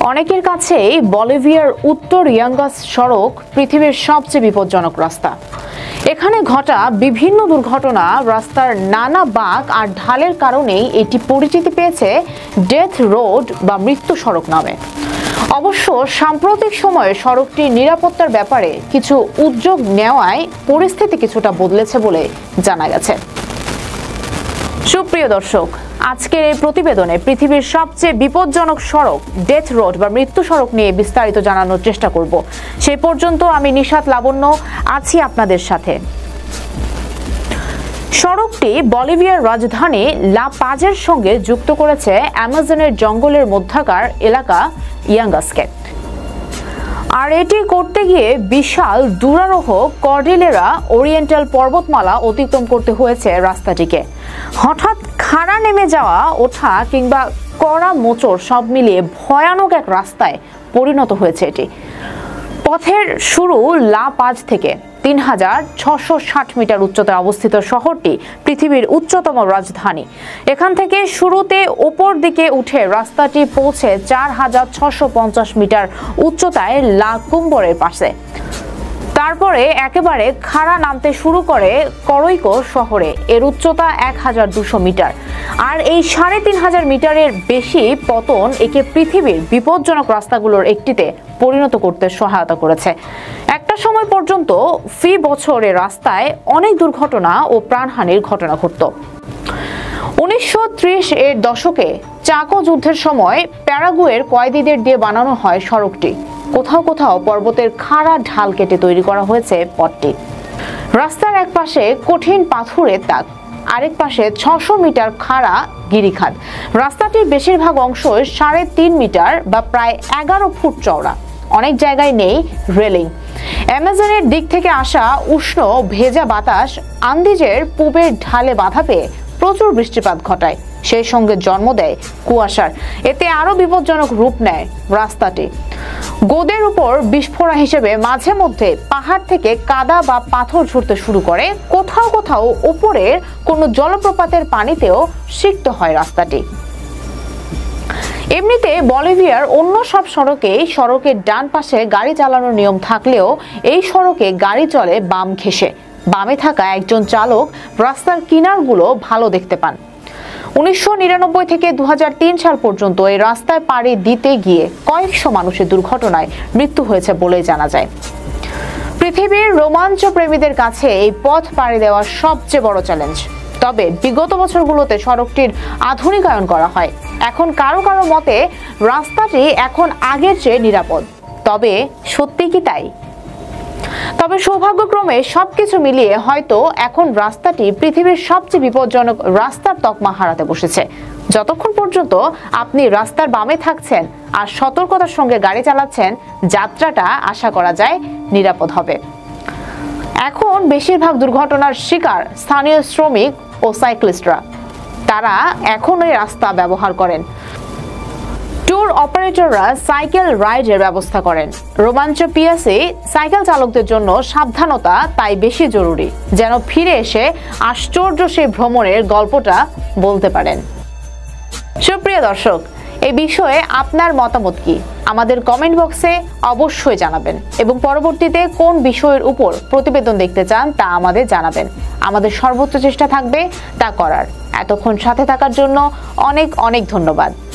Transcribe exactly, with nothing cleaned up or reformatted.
অনেকের কাছেই বলিভিয়ার উত্তর ইয়াঙ্গাস সড়ক পৃথিবীর সবচেয়ে বিপজ্জনক রাস্তা। এখানে ঘটা বিভিন্ন দুর্ঘটনা, রাস্তার নানা বাঁক আর ঢালের কারণেই এটি পরিচিতি পেয়েছে ডেথ রোড বা মৃত্যু সড়ক নামে। অবশ্য সাম্প্রতিক সময়ে সড়কটির নিরাপত্তার ব্যাপারে কিছু উদ্যোগ নেওয়ায় পরিস্থিতি কিছুটা বদলেছে বলে জানা গেছে। সুপ্রিয় দর্শক, আজকের এই প্রতিবেদনে পৃথিবীর সবচেয়ে বিপজ্জনক সড়ক ডেথ রোড বা মৃত্যু সড়ক নিয়ে বিস্তারিত জানানোর চেষ্টা করব। সেই পর্যন্ত আমি নিশাত লাবণ্য আছি আপনাদের সাথে। সড়কটি বলিভিয়ার রাজধানী লা পাজের সঙ্গে যুক্ত করেছে অ্যামাজনের জঙ্গলের মধ্যকার এলাকা ইয়াঙ্গাসকে। আর এটি করতে গিয়ে বিশাল দুরারোহ কর্ডিলেরা ওরিয়েন্টাল পর্বতমালা অতিক্রম করতে হয়েছে রাস্তাটিকে। হঠাৎ খাড়া নেমে যাওয়া, ওঠা কিংবা কড়া মোচড় সব মিলিয়ে ভয়ানক এক রাস্তায় পরিণত হয়েছে এটি। পথের শুরু লা পাজ থেকে। তিন হাজার ছশো ষাট মিটার উচ্চতায় অবস্থিত শহরটি পৃথিবীর উচ্চতম রাজধানী। এখান থেকে শুরুতে ওপর দিকে উঠে রাস্তাটি পৌঁছে চার হাজার ছশো পঞ্চাশ মিটার উচ্চতায় লা কুম্বরের পাশে। তারপরে একেবারে খাড়া নামতে শুরু করে করইকো শহরে। এর উচ্চতা এক হাজার দুশো মিটার। আর এই সাড়ে তিন হাজার মিটারের বেশি পতন একে পৃথিবীর বিপজ্জনক রাস্তাগুলোর একটিতে পরিণত করতে সহায়তা করেছে। একটা সময় পর্যন্ত ফি বছরে রাস্তায় অনেক দুর্ঘটনা ও প্রাণহানির ঘটনা ঘটত। উনিশশো ত্রিশ এর দশকে চাকো যুদ্ধের সময় প্যারাগুয়ের কয়েদিদের দিয়ে বানানো হয় সড়কটি। কোথাও কোথাও পর্বতের খাড়া ঢাল কেটে তৈরি করা হয়েছে পথটি। রাস্তার এক পাশে কঠিন পাথুরের দাগ, আরেক পাশে ছশো মিটার খাড়া গিরিখাত। রাস্তাটির বেশিরভাগ অংশ সাড়ে তিন মিটার বা প্রায় এগারো ফুট চওড়া। অনেক জায়গায় নেই রেলিং। অ্যামাজনের দিক থেকে আসা উষ্ণ ভেজা বাতাস আন্দিজের পূবের ঢালে বাধা পেয়ে প্রচুর বৃষ্টিপাত ঘটায়, সেই সঙ্গে জন্ম দেয় কুয়াশার। এতে আরো বিপজ্জনক রূপ নেয় রাস্তাটি। গোদের উপর বিস্ফোরা হিসেবে মাঝে মধ্যে পাহাড় থেকে কাদা বা পাথর ঝরতে শুরু করে। কোথাও কোথাও উপরের কোনো জলপ্রপাতের পানিতেও সিক্ত হয় রাস্তাটি। এমনিতে বলিভিয়ার অন্য সব সড়কে সড়কের ডান পাশে গাড়ি চালানোর নিয়ম থাকলেও এই সড়কে গাড়ি চলে বাম ঘেঁষে। বামে থাকা একজন চালক রাস্তার কিনারগুলো ভালো দেখতে পান। উনিশশো নিরানব্বই থেকে দু হাজার তিন সাল পর্যন্ত এই রাস্তায় পাড়ি দিতে গিয়ে কয়েকশো মানুষের দুর্ঘটনায় মৃত্যু হয়েছে বলে জানা যায়। পৃথিবীর রোমাঞ্চ প্রেমীদের কাছে এই পথ পাড়ি দেওয়া সবচেয়ে বড় চ্যালেঞ্জ। তবে বিগত বছরগুলোতে সড়কটির আধুনিকায়ন করা হয়। এখন কারো কারো মতে রাস্তাটি এখন আগের চেয়ে নিরাপদ। তবে সত্যি কি তাই? তবে সৌভাগ্যক্রমে সবকিছু মিলিয়ে হয়তো এখন রাস্তাটি পৃথিবীর সবচেয়ে বিপজ্জনক রাস্তার তকমা হারাতে বসেছে। যতক্ষণ পর্যন্ত আপনি রাস্তার বামে থাকছেন আর সতর্কতার সঙ্গে গাড়ি চালাচ্ছেন, যাত্রাটা আশা করা যায় নিরাপদ হবে। এখন বেশিরভাগ দুর্ঘটনার শিকার স্থানীয় শ্রমিক ও সাইক্লিস্টরা। তারা এখন এই রাস্তা ব্যবহার করেন। ট্যুর অপারেটররা সাইকেল রাইডের ব্যবস্থা করেন। রোমাঞ্চ পিয়াসে সাইকেল চালকদের জন্য সাবধানতা তাই বেশি জরুরি, যেন ফিরে এসে আশ্চর্য সেই ভ্রমণের গল্পটা বলতে পারেন। সুপ্রিয় দর্শক, এই বিষয়ে আপনার মতামত কি আমাদের কমেন্ট বক্সে অবশ্যই জানাবেন এবং পরবর্তীতে কোন বিষয়ের উপর প্রতিবেদন দেখতে চান তা আমাদের জানাবেন। আমাদের সর্বোচ্চ চেষ্টা থাকবে তা করার। এতক্ষণ সাথে থাকার জন্য অনেক অনেক ধন্যবাদ।